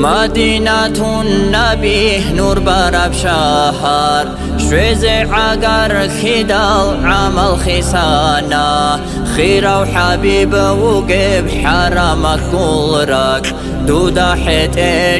مدينة النبي نور برب شهر شويز عقر خدال عمل خسانة خيرة وحبيب وقب حرمك كل رك دودا حيت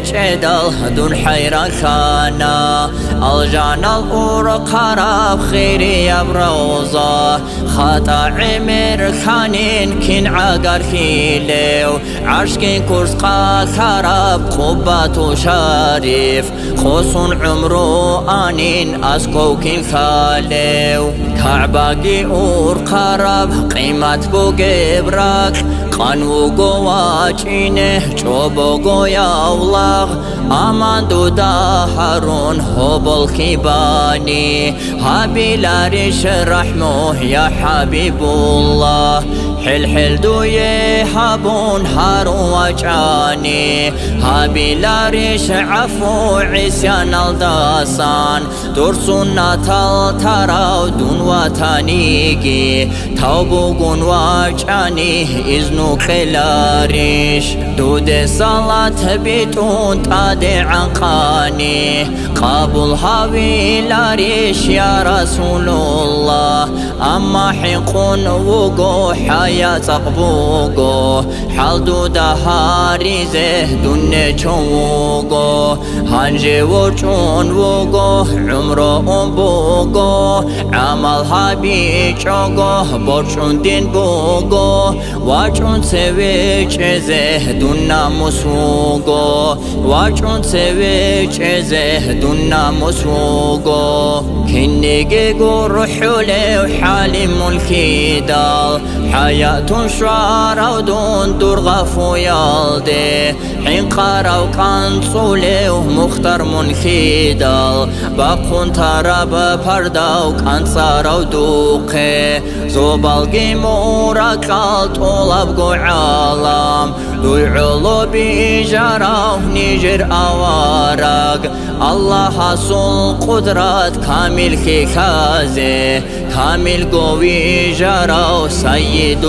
اجدل دون حيران خانا الجانا الأورق خراب خيري بروزة خطا عمر خانين كين عقر خيلو عشقين كرس قا خراب قبات شريف خوصون عمرو آنين أسكو كين خالو كعباقي أور خراب قيمت بو قبرك قانو قواجينه چوبو قويا الله امان دودا هارون هبل خيباني هابيل ريش رحمه يا حبيب الله حل حل دويه هابون هارون وجاني هابيل ريش عفو عسيان الداسان درسون ناتال تراو دون وطنيكي توبوغون وجاني إذنو خلاريش دود صلاة بيتون تادي عنقاني قابل هاوي لاريش يا رسول الله أما حقون وقو حياة تقبوقو حال دودا هاريزه دون چوقو هنجي وچون وقو عمرو بوقو عمل هابي چوقو برچون دين بوقو واچون سوي چزه دون ناموسوقو واچون سوي چزه دون ناموسوقو كنيجي قر حولي وحالي ملكي دال حياة شعار ودون درغفو يالدي حين قارو كان صولي ومختار ملكي دال بقون تراب پرداو كان صارو دوقي زوبالقي موراكال طولب قو عالم دوي علو بيجارو نيجر اوارق الله حصول قدرات كامل كي خازي كامل قوي جارو سيد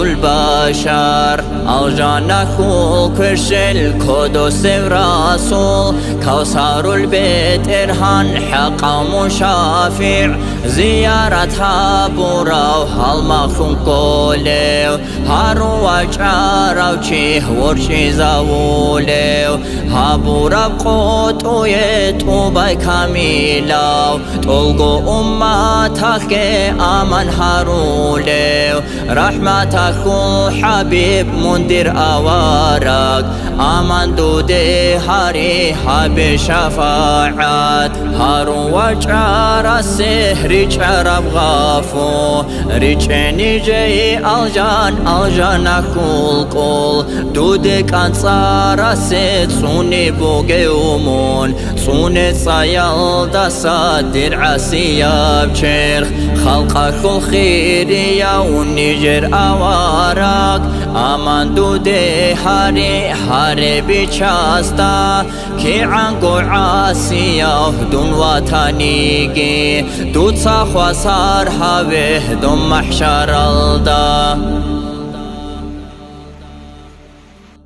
البشر الجنة خول كرشل قدس رسول كوثر البيت إرهان حق مشافع زيارتها براو هالمخون قوليو هارو وجارو چيه ورشي زاوليو هابورا بقوتو يتو باي كاميلاو تلقو أمتك آمن هاروليو رحمتك حبيب مندر أوارك آمن دودي هاري حبي شفاعات هارو وجار السهر چرب غافو ريچني جي الجان كل قول دودك انصار السيد سوني بوغيومون سوني صيال دسات درعسي يابشيرخ خلقك كل خيري ونيجر أوارك آمان دودي هاري بيچاستا كي عنقو عاسيا دون وطنيكي دود صاخ وصار هاوه دون محشر الدا